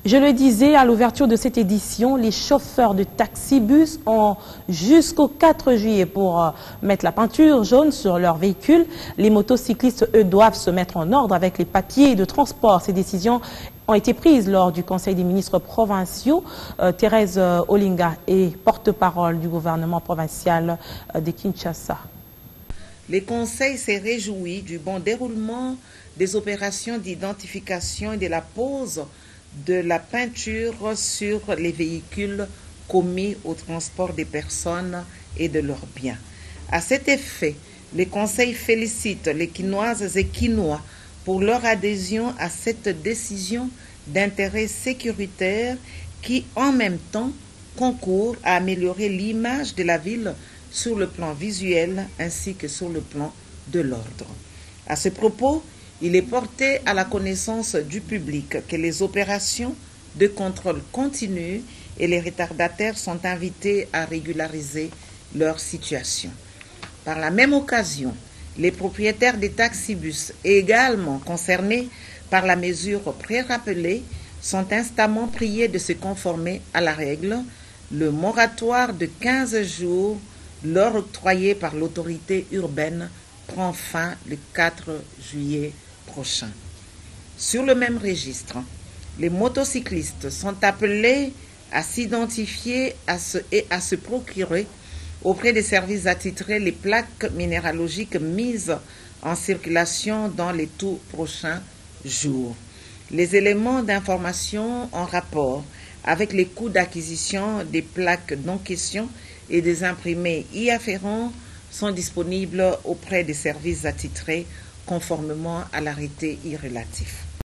Je le disais à l'ouverture de cette édition, les chauffeurs de taxi-bus ont jusqu'au 4 juillet pour mettre la peinture jaune sur leur véhicule. Les motocyclistes, eux, doivent se mettre en ordre avec les papiers de transport. Ces décisions ont été prises lors du Conseil des ministres provinciaux. Thérèse Olinga est porte-parole du gouvernement provincial de Kinshasa. Le Conseil s'est réjoui du bon déroulement des opérations d'identification et de la pose de la peinture sur les véhicules commis au transport des personnes et de leurs biens. À cet effet, le Conseil félicite les Quinoises et Quinois pour leur adhésion à cette décision d'intérêt sécuritaire qui, en même temps, concourt à améliorer l'image de la ville sur le plan visuel ainsi que sur le plan de l'ordre. À ce propos, il est porté à la connaissance du public que les opérations de contrôle continu et les retardataires sont invités à régulariser leur situation. Par la même occasion, les propriétaires des taxibus également concernés par la mesure pré-rappelée sont instamment priés de se conformer à la règle. Le moratoire de 15 jours leur octroyé par l'autorité urbaine prend fin le 4 juillet prochain. Sur le même registre, les motocyclistes sont appelés à s'identifier et à se procurer auprès des services attitrés les plaques minéralogiques mises en circulation dans les tout prochains jours. Les éléments d'information en rapport avec les coûts d'acquisition des plaques non question et des imprimés y afférents sont disponibles auprès des services attitrés conformément à l'arrêté y relatif.